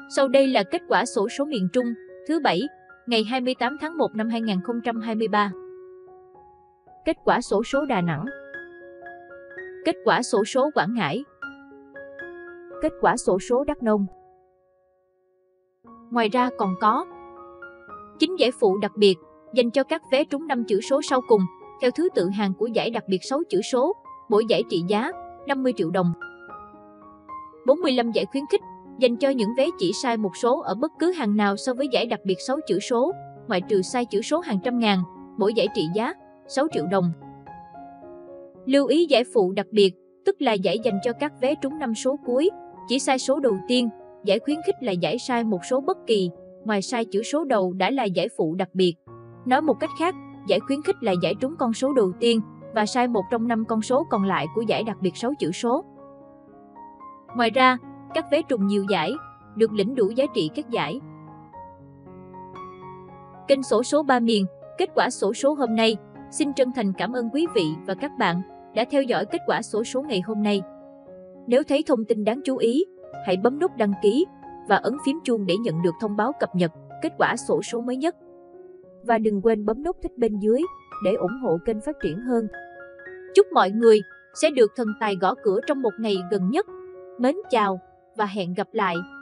Sau đây là kết quả xổ số miền Trung thứ Bảy, ngày 28 tháng 1 năm 2023. Kết quả xổ số Đà Nẵng. Kết quả xổ số Quảng Ngãi. Kết quả xổ số Đắk Nông. Ngoài ra còn có 9 giải phụ đặc biệt dành cho các vé trúng 5 chữ số sau cùng, theo thứ tự hàng của giải đặc biệt 6 chữ số, mỗi giải trị giá 50 triệu đồng. 45 giải khuyến khích dành cho những vé chỉ sai một số ở bất cứ hàng nào so với giải đặc biệt 6 chữ số, ngoại trừ sai chữ số hàng trăm ngàn, mỗi giải trị giá 6 triệu đồng. Lưu ý giải phụ đặc biệt, tức là giải dành cho các vé trúng 5 số cuối, chỉ sai số đầu tiên. Giải khuyến khích là giải sai một số bất kỳ, ngoài sai chữ số đầu đã là giải phụ đặc biệt. Nói một cách khác, giải khuyến khích là giải trúng con số đầu tiên và sai một trong 5 con số còn lại của giải đặc biệt 6 chữ số. Ngoài ra, các vé trùng nhiều giải được lĩnh đủ giá trị các giải. Kênh xổ số 3 miền, kết quả xổ số hôm nay. Xin chân thành cảm ơn quý vị và các bạn đã theo dõi kết quả xổ số ngày hôm nay. Nếu thấy thông tin đáng chú ý, hãy bấm nút đăng ký và ấn phím chuông để nhận được thông báo cập nhật kết quả xổ số mới nhất. Và đừng quên bấm nút thích bên dưới để ủng hộ kênh phát triển hơn. Chúc mọi người sẽ được thần tài gõ cửa trong một ngày gần nhất. Mến chào và hẹn gặp lại!